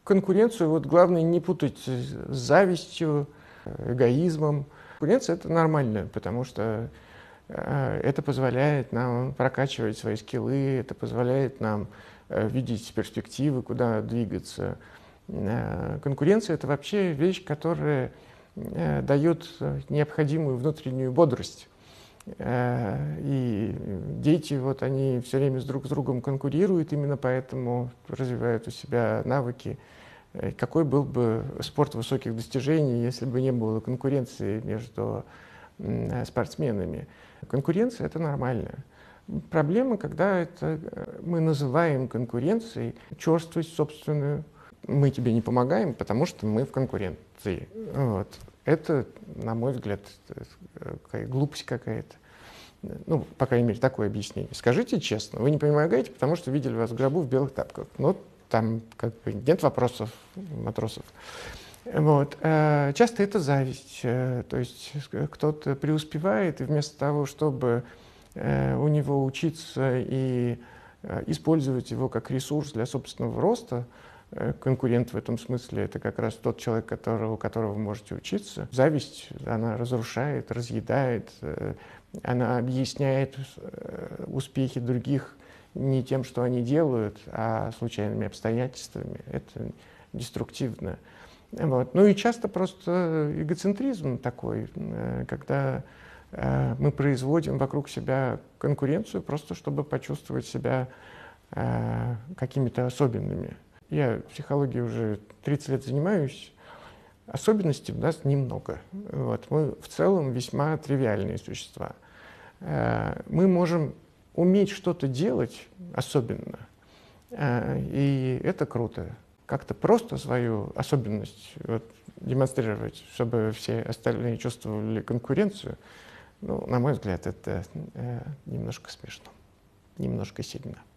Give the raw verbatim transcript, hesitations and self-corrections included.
Конкуренцию вот главное не путать с завистью, эгоизмом. Конкуренция — это нормально, потому что э, это позволяет нам прокачивать свои скиллы, это позволяет нам э, видеть перспективы, куда двигаться. Э, конкуренция — это вообще вещь, которая э, дает необходимую внутреннюю бодрость. Э, и дети, вот они все время с друг с другом конкурируют, именно поэтому развивают у себя навыки. Какой был бы спорт высоких достижений, если бы не было конкуренции между спортсменами? Конкуренция — это нормально. Проблема, когда это мы называем конкуренцией черствость собственную. Мы тебе не помогаем, потому что мы в конкуренции. Вот. Это, на мой взгляд, какая глупость какая-то. Ну, по крайней мере, такое объяснение. Скажите честно, вы не помогаете, потому что видели вас в гробу в белых тапках. Ну, там как бы нет вопросов матросов. Вот. Часто это зависть. То есть кто-то преуспевает, и вместо того, чтобы у него учиться и использовать его как ресурс для собственного роста, конкурент в этом смысле — это как раз тот человек, которого, у которого вы можете учиться. Зависть, она разрушает, разъедает, она объясняет успехи других не тем, что они делают, а случайными обстоятельствами. Это деструктивно. Вот. Ну и часто просто эгоцентризм такой, когда мы производим вокруг себя конкуренцию просто чтобы почувствовать себя какими-то особенными. Я психологией уже тридцать лет занимаюсь, особенностей у нас немного. Вот. Мы в целом весьма тривиальные существа. Мы можем уметь что-то делать особенно, и это круто. Как-то просто свою особенность вот, демонстрировать, чтобы все остальные чувствовали конкуренцию, ну, на мой взгляд, это немножко смешно, немножко сильно.